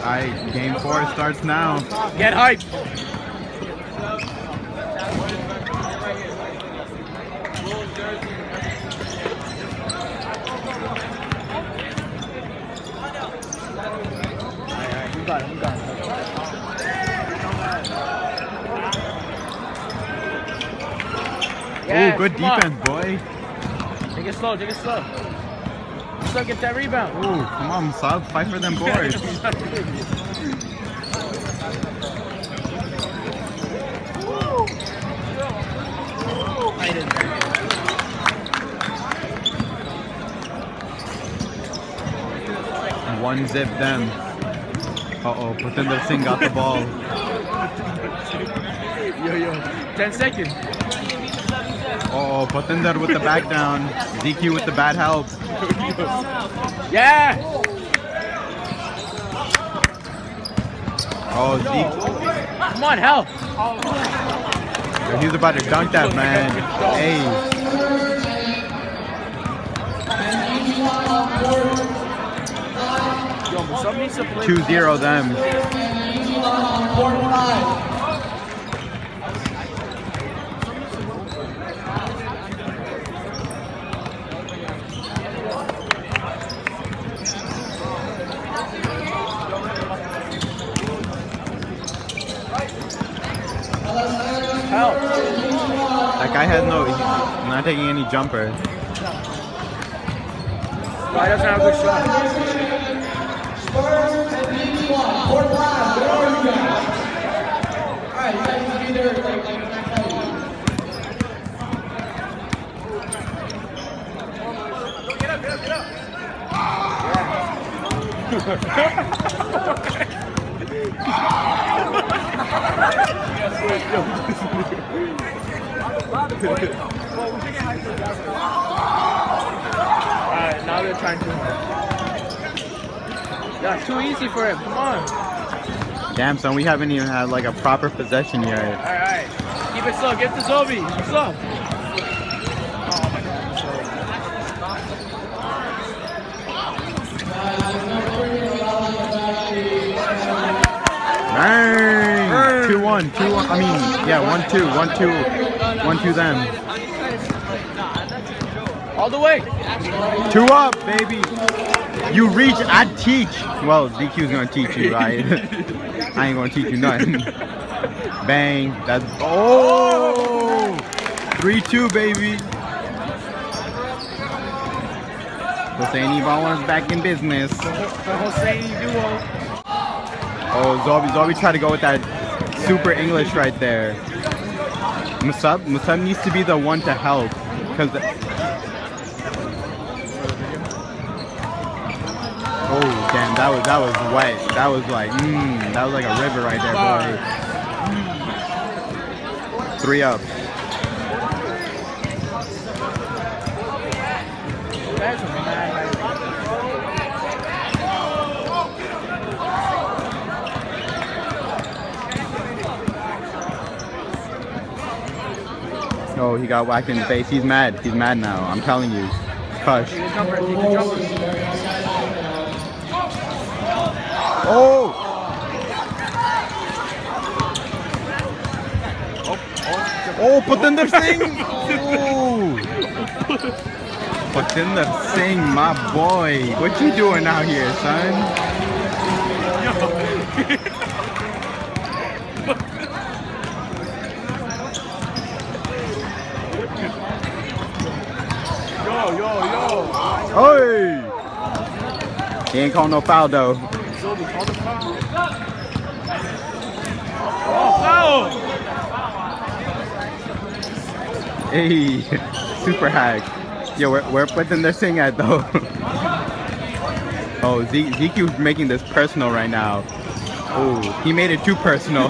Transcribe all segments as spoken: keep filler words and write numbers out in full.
Alright, game four starts now. Get hype. We got it, we got it. Yeah, oh, good defense, on. boy. Take it slow, take it slow. Still get that rebound. Oh, come on, Musaib, fight for them boards. One zip them. Uh-oh, Putinder Singh got the ball. Yo, yo, ten seconds. Uh oh, Putinder with the back down. Z Q with the bad help. Yeah! Oh, Z Q. Come on, help! Yo, he's about to dunk that, man. Hey. two zero them. Help. That guy has no, he's not taking any jumper. Why doesn't have a good shot? Get up, get up, get up. Alright, now they're trying too hard. That's too easy for him. Come on. Damn, son, we haven't even had like a proper possession yet. Alright, keep it slow. Get the Zobee. Slow. Bang! two one, two one, I mean, yeah, one two, one two, one two them. All the way. Two up, baby. You reach, I teach. Well, D Q's gonna teach you, right? I ain't gonna teach you nothing. Bang, that's, oh! three two, baby. Hosseini Ballers back in business. The Hosseini duo. Oh, Zobee, Zobee tried to go with that super English right there. Musaib, Musaib needs to be the one to help, because. Oh damn, that was that was wet. That was like, mmm, that was like a river right there, boy. Three up. Oh, he got whacked in the face. He's mad. He's mad now. I'm telling you. Hush. Oh! Oh, Putinder Singh! Oh! Putinder Singh, my boy. What you doing out here, son? Yo, yo, yo. Hey! He ain't called no foul though. Zobee, call the foul. Oh, foul! Hey, super hack. Yo, we're, we're putting their sing at though. Oh, Z ZQ's making this personal right now. Oh, he made it too personal.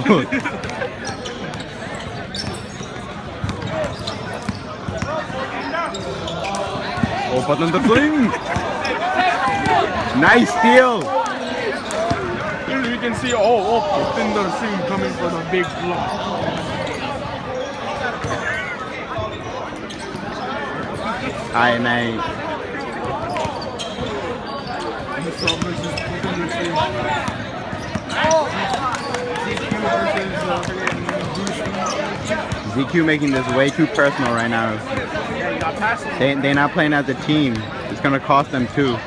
Oh, but on the fling! Nice steal! Here you can see, oh, oh, Putinder Singh coming for the big block. I N A. D Q making this way too personal right now. Yeah, you got past him. They, they're not playing as a team. It's going to cost them too.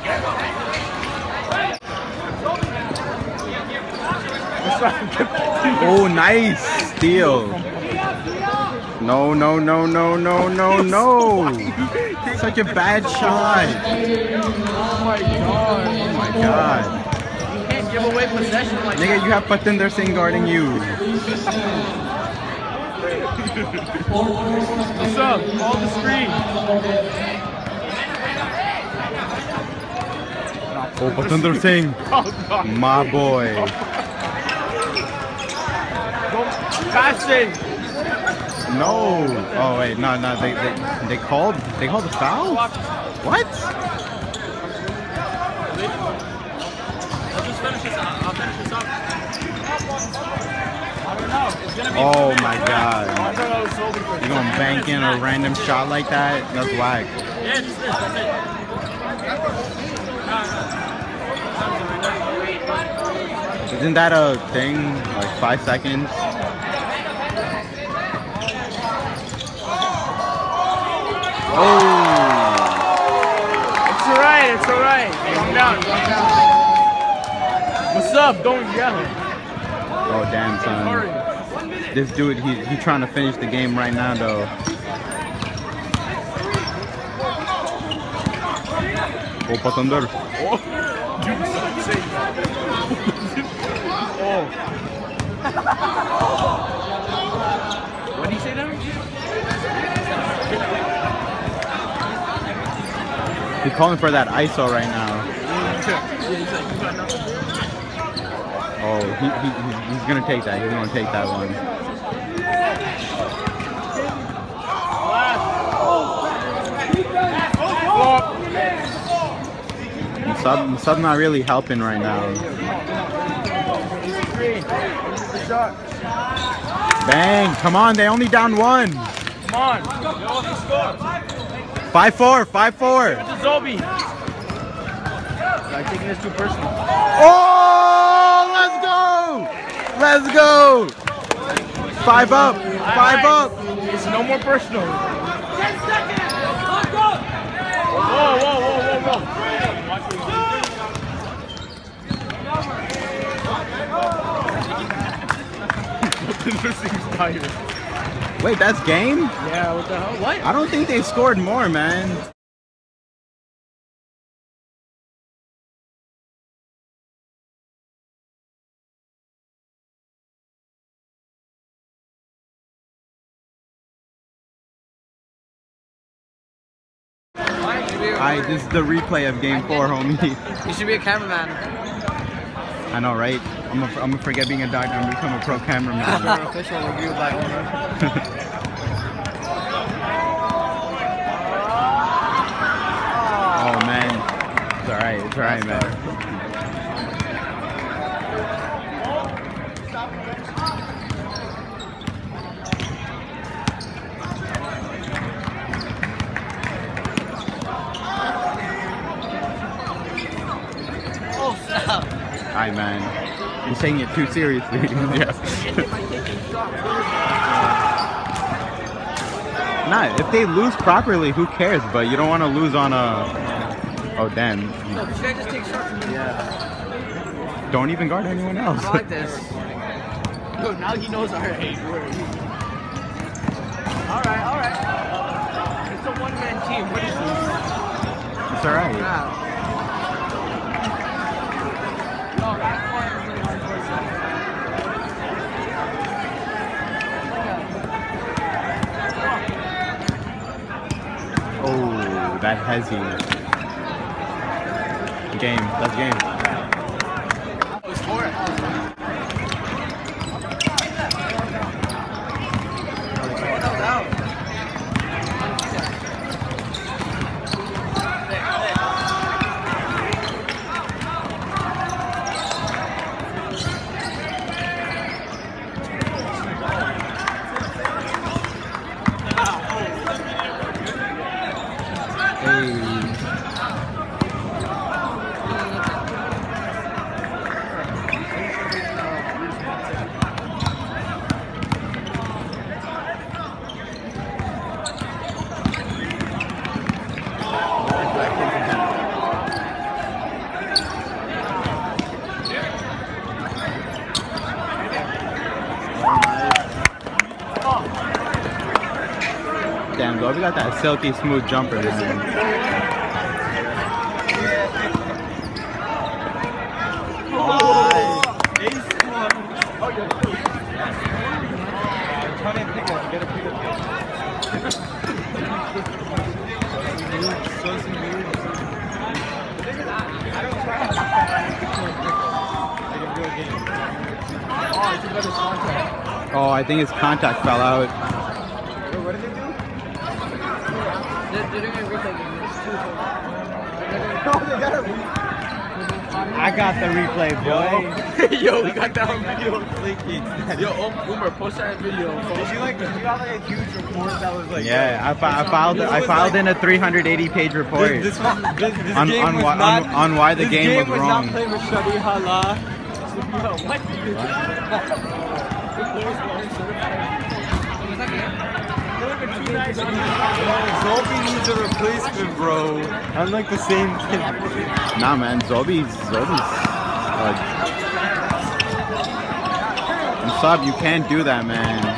Oh, nice steal. No, no, no, no, no, no, no. Such a bad shot. Oh my god. Oh my god. You can't give away possession like Nigga, you have Patinder Singh guarding you. What's up? Hold the screen. Oh, Patinder Singh. Oh god. My boy. Passing. No. Oh wait, no, no. They they, they called they called a foul. What? Let's just finish this up. I'll finish this up. I don't know. It's gonna be. Oh my god. I thought I was holding for You gonna bank in a random shot like that? That's whack. Yeah, just this. That's it. Isn't that a thing? Like five seconds? Oh! It's alright, it's alright. Calm down, calm down. What's up? Don't yell. Oh damn, son. This dude, he he trying to finish the game right now though. Oh, Patinder. Oh. Dude, stop saying that. Oh. What did he say now? He's calling for that I S O right now. Oh, he, he, he's, he's gonna take that. He's gonna take that one. Musaib, Musaib not really helping right now. Bang! Come on, they only down one. Come on. Five four, five four. It's a Zobee. I'm taking this too personal. Oh, let's go! Let's go! Five up, five up. It's no more personal. Whoa, whoa, whoa, whoa, whoa. This seems tired. Wait, that's game? Yeah, what the hell? What? I don't think they scored more, man. Alright, this is the replay of game four, homie. You should be a cameraman. I know, right? I'm gonna I'm gonna forget being a doctor and become a pro cameraman. Official review by owner. Oh man, it's alright, it's alright, man. Oh, stop. Alright, man. He's taking it too seriously. Yeah. Nah, if they lose properly, who cares? But you don't want to lose on a. Oh damn. No, this guy just takes shots from me. Yeah. Don't even guard anyone else. I like this. Yo, now he knows our hate word. Alright, alright. It's a one-man team. What is this? It's alright. Wow. No, that part is really hard Oh, that hezzy. Game. That's game. Let's score it. Damn, Zobee got that silky smooth jumper, man. Oh, I think his contact fell out. What did they do? They're, they're doing a replay game. I got the replay, boy. Yo, we got that on video. Yo, Umar, post that video. Did you like? Did you have like a huge report that was like? Yeah, I, fi I filed. I filed in a three hundred eighty page report This, this, was, this, this on game on, was why, not, on on why the this game, game was was wrong. not played with Shadi Hala. What? Zobee needs a replacement, bro. I'm like the same kid. Nah, man, Zobee's Zobee's. Uh, Musaib, you can't do that, man.